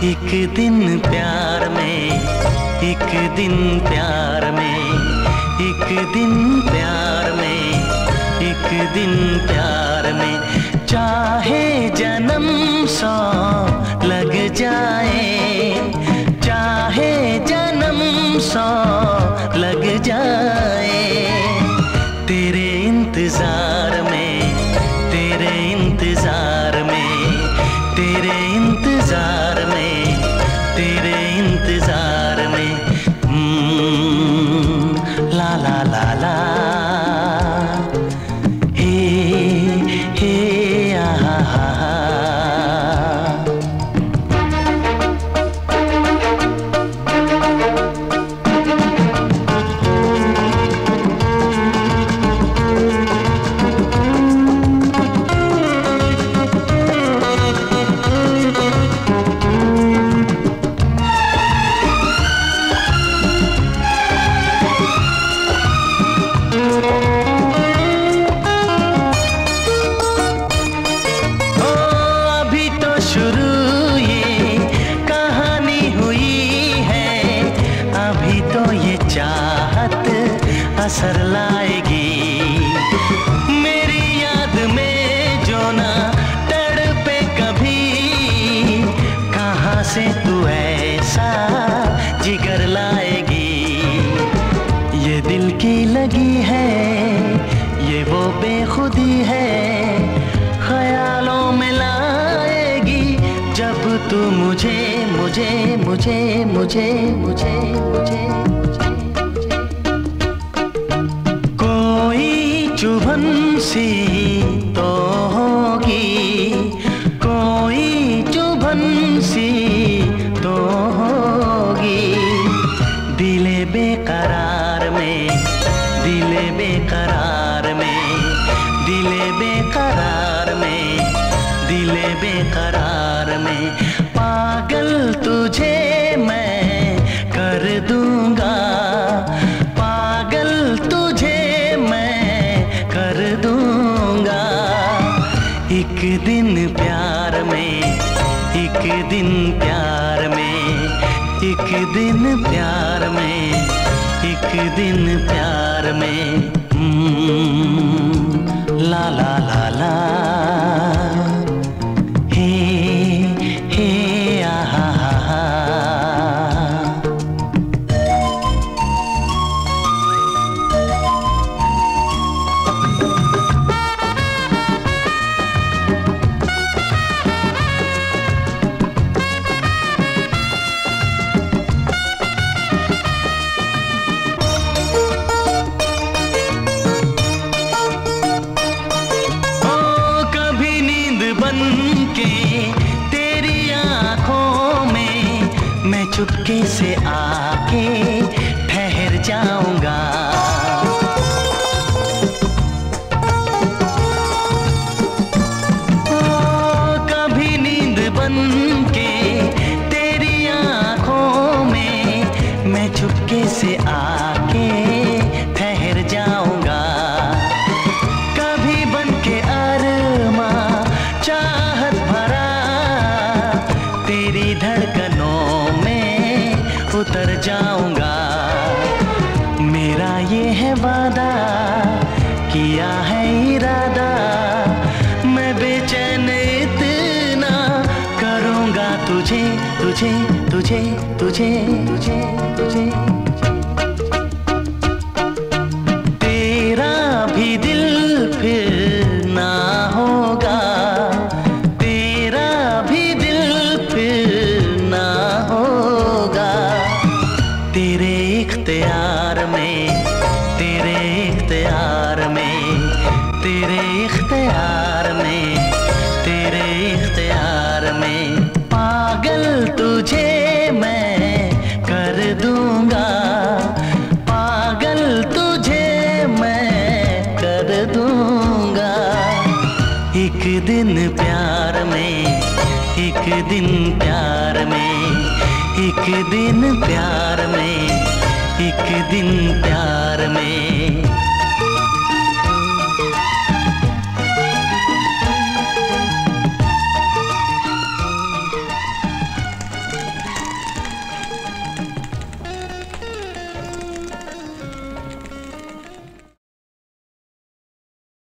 एक दिन प्यार में, एक दिन प्यार में, एक दिन प्यार में, एक दिन प्यार में, चाहे जन्म 100 लग जाए, चाहे जन्म 100 लग जाए, तेरे इंतजार में, तेरे इंतजार में, तेरे इंतजार में, तेरे इंतजार में, ला ला ला ला, हे आहा हा हा। चाहत असर लाएगी मेरी याद में, जो ना तड़पे कभी, कहाँ से तू ऐसा जिगर लाएगी। ये दिल की लगी है, ये वो बेखुदी है, ख्यालों में लाएगी जब तू मुझे मुझे मुझे मुझे मुझे मुझे चुभन सी तो होगी, कोई चुभन सी तो होगी, दिले बेकरार में, दिले बेकरार में, दिले बेकरार में, दिले बेकरार में, पागल तुझे मैं कर दूंगा, पागल तुझे कर दूंगा, एक दिन प्यार में, एक दिन प्यार में, एक दिन प्यार में, एक दिन प्यार में, ला ला ला ला, हे आहा हा हा। तेरी आँखों में मैं चुपके से आके ठहर जाऊंगा, कभी नींद बन के तेरी आँखों में मैं चुपके से आके ठहर जाऊंगा, कभी बन के अरमा चाहत भरा तेरी धड़कनों में उतर जाऊंगा, मेरा ये है वादा, किया है इरादा, मैं बेचैन इतना करूंगा तुझे तुझे तुझे तुझे तुझे तुझे, तेरा भी दिल फिर ना होगा, तेरा भी दिल फिर ना होगा, तेरे इख्तियार में, तेरे इख्तियार में, तेरे इख्तियार में, तेरे इख्तियार में, पागल तुझे मैं कर दूंगा, पागल तुझे मैं कर दूंगा, एक दिन प्यार में, एक दिन प्यार में, एक दिन प्यार में, एक दिन प्यार में।